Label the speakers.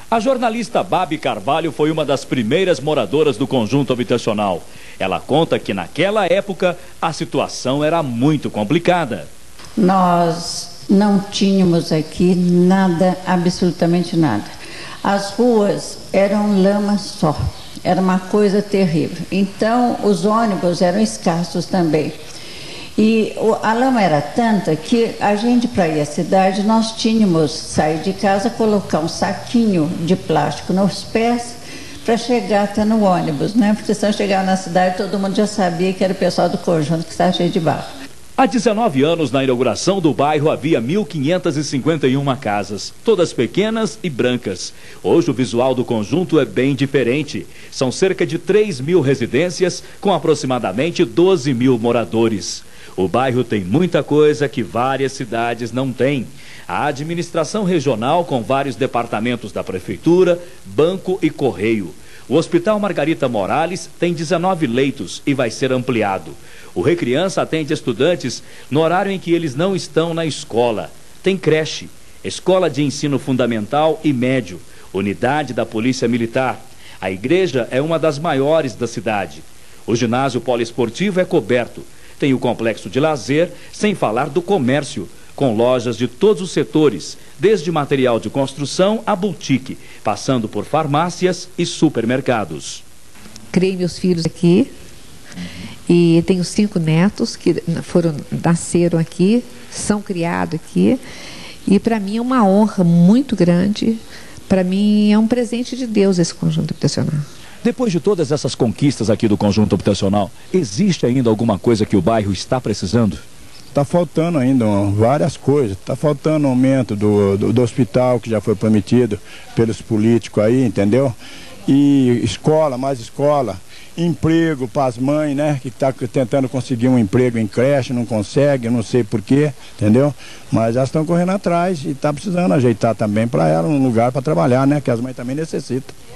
Speaker 1: A jornalista Babi Carvalho foi uma das primeiras moradoras do conjunto habitacional. Ela conta que naquela época a situação era muito complicada.
Speaker 2: Nós não tínhamos aqui nada, absolutamente nada. As ruas eram lama só, era uma coisa terrível. Então os ônibus eram escassos também. E a lama era tanta que a gente, para ir à cidade, nós tínhamos sair de casa, colocar um saquinho de plástico nos pés para chegar até no ônibus, né? Porque se não chegar na cidade, todo mundo já sabia que era o pessoal do conjunto que estava cheio de barro.
Speaker 1: Há 19 anos, na inauguração do bairro, havia 1.551 casas, todas pequenas e brancas. Hoje o visual do conjunto é bem diferente. São cerca de 3.000 residências, com aproximadamente 12.000 moradores. O bairro tem muita coisa que várias cidades não têm. A administração regional, com vários departamentos da prefeitura, banco e correio. O Hospital Margarita Morales tem 19 leitos e vai ser ampliado. O Recriança atende estudantes no horário em que eles não estão na escola. Tem creche, escola de ensino fundamental e médio, unidade da Polícia Militar. A igreja é uma das maiores da cidade. O ginásio poliesportivo é coberto. Tem o complexo de lazer, sem falar do comércio, com lojas de todos os setores, desde material de construção a boutique, passando por farmácias e supermercados.
Speaker 3: Criei meus filhos aqui e tenho 5 netos que nasceram aqui, são criados aqui, e para mim é uma honra muito grande, para mim é um presente de Deus esse conjunto habitacional.
Speaker 1: Depois de todas essas conquistas aqui do conjunto habitacional, existe ainda alguma coisa que o bairro está precisando?
Speaker 4: Está faltando ainda várias coisas. Está faltando aumento do hospital, que já foi prometido pelos políticos aí, entendeu? E escola, mais escola. Emprego para as mães, né? Que está tentando conseguir um emprego em creche, não consegue, não sei porquê, entendeu? Mas elas estão correndo atrás e está precisando ajeitar também para ela um lugar para trabalhar, né? Que as mães também necessitam.